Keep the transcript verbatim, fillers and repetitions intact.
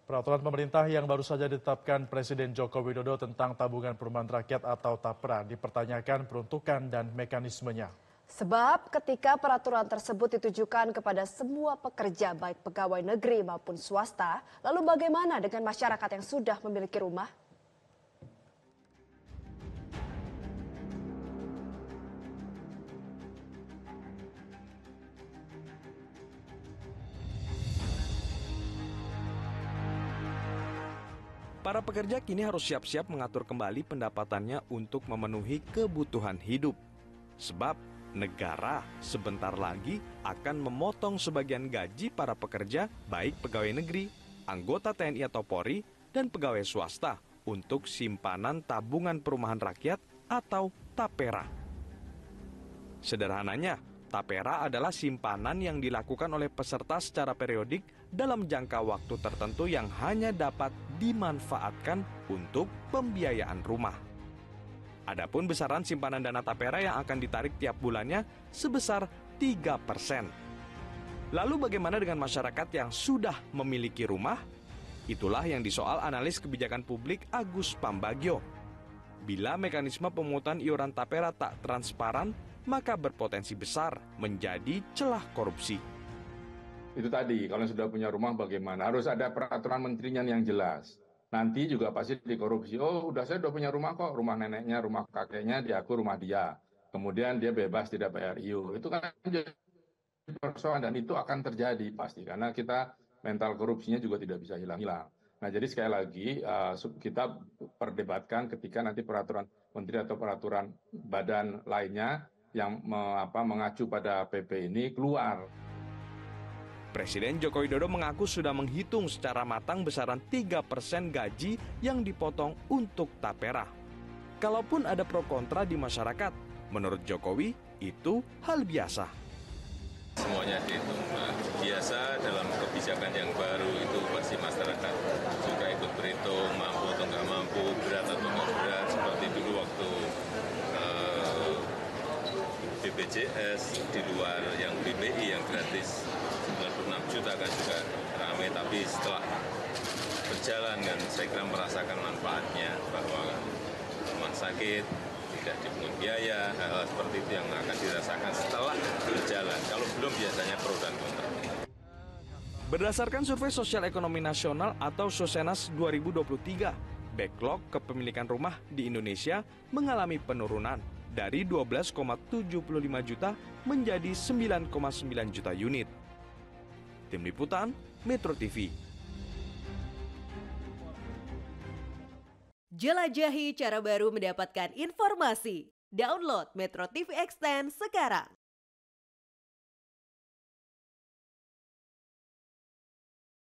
Peraturan pemerintah yang baru saja ditetapkan Presiden Joko Widodo tentang tabungan perumahan rakyat atau TAPRA dipertanyakan peruntukan dan mekanismenya. Sebab ketika peraturan tersebut ditujukan kepada semua pekerja baik pegawai negeri maupun swasta, lalu bagaimana dengan masyarakat yang sudah memiliki rumah? Para pekerja kini harus siap-siap mengatur kembali pendapatannya untuk memenuhi kebutuhan hidup. Sebab negara sebentar lagi akan memotong sebagian gaji para pekerja baik pegawai negeri, anggota T N I atau Polri, dan pegawai swasta untuk simpanan tabungan perumahan rakyat atau TAPERA. Sederhananya, TAPERA adalah simpanan yang dilakukan oleh peserta secara periodik dalam jangka waktu tertentu yang hanya dapat dimanfaatkan untuk pembiayaan rumah. Adapun besaran simpanan dana TAPERA yang akan ditarik tiap bulannya sebesar tiga persen. Lalu bagaimana dengan masyarakat yang sudah memiliki rumah? Itulah yang disoal analis kebijakan publik Agus Pambagio. Bila mekanisme pemungutan iuran TAPERA tak transparan, maka berpotensi besar menjadi celah korupsi. Itu tadi, kalau sudah punya rumah bagaimana? Harus ada peraturan menterinya yang jelas. Nanti juga pasti dikorupsi. Oh, udah saya udah punya rumah kok, rumah neneknya, rumah kakeknya, di aku rumah dia. Kemudian dia bebas tidak bayar I U. Itu kan jadi persoalan dan itu akan terjadi pasti karena kita mental korupsinya juga tidak bisa hilang-hilang. Nah, jadi sekali lagi uh, kita perdebatkan ketika nanti peraturan menteri atau peraturan badan lainnya yang me, apa, mengacu pada P P ini keluar. Presiden Joko Widodo mengaku sudah menghitung secara matang besaran tiga persen gaji yang dipotong untuk TAPERA. Kalaupun ada pro kontra di masyarakat, menurut Jokowi itu hal biasa. Semuanya dihitung. Nah, biasa dalam kebijakan yang baru itu pasti masyarakat juga ikut berhitung, mampu atau nggak mampu, berat atau nggak berat. Seperti dulu waktu eh, B P J S di luar yang B P I yang gratis sembilan puluh enam juta kan juga ramai, tapi setelah berjalan kan saya kira merasakan manfaatnya bahwa rumah sakit tidak dipungut biaya, hal-hal seperti itu yang akan dirasakan setelah berjalan. Kalau belum biasanya pro dan kontra. Berdasarkan survei Sosial Ekonomi Nasional atau Sosenas dua ribu dua puluh tiga, backlog kepemilikan rumah di Indonesia mengalami penurunan dari dua belas koma tujuh puluh lima juta menjadi sembilan koma sembilan juta unit. Tim Liputan, Metro T V. Jelajahi cara baru mendapatkan informasi. Download Metro T V Extend sekarang.